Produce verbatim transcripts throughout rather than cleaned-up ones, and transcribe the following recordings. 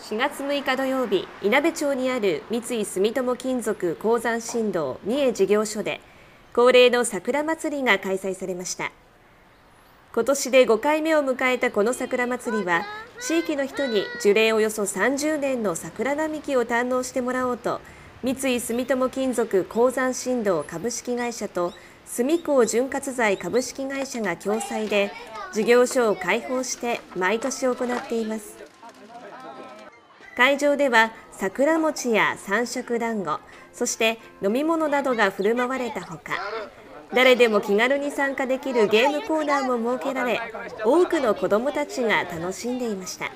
しがつむいか土曜日、いなべ町にある三井住友金属鉱山新道三重事業所で恒例の桜祭りが開催されました。今年でごかいめを迎えたこの桜祭りは、地域の人に樹齢およそさんじゅうねんの桜並木を堪能してもらおうと、三井住友金属鉱山新道株式会社と住港潤滑剤株式会社が共催で事業所を開放して毎年行っています。会場では桜餅や三色団子、そして飲み物などが振る舞われたほか、誰でも気軽に参加できるゲームコーナーも設けられ、多くの子どもたちが楽しんでいました。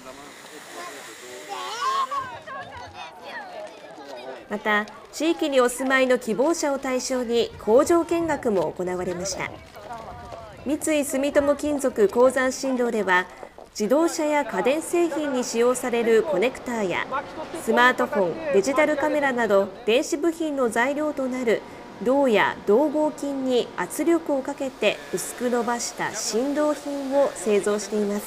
また、地域にお住まいの希望者を対象に工場見学も行われました。三井住友金属鉱山新道では、自動車や家電製品に使用されるコネクターやスマートフォン、デジタルカメラなど電子部品の材料となる銅や銅合金に圧力をかけて薄く伸ばした振動品を製造しています。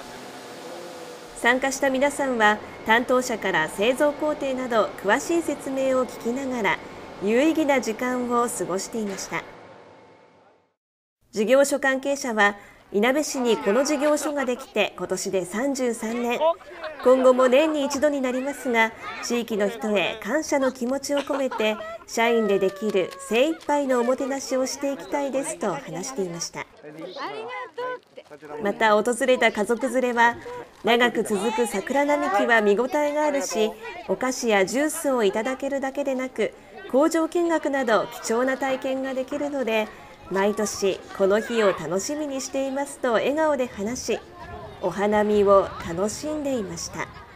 参加した皆さんは担当者から製造工程など詳しい説明を聞きながら有意義な時間を過ごしていました。事業所関係者は、いなべ市にこの事業所ができて今年でさんじゅうさんねん、今後も年に一度になりますが、地域の人へ感謝の気持ちを込めて社員でできる精一杯のおもてなしをしていきたいですと話していました。また訪れた家族連れは、長く続く桜並木は見応えがあるし、お菓子やジュースをいただけるだけでなく工場見学など貴重な体験ができるので、毎年この日を楽しみにしていますと笑顔で話し、お花見を楽しんでいました。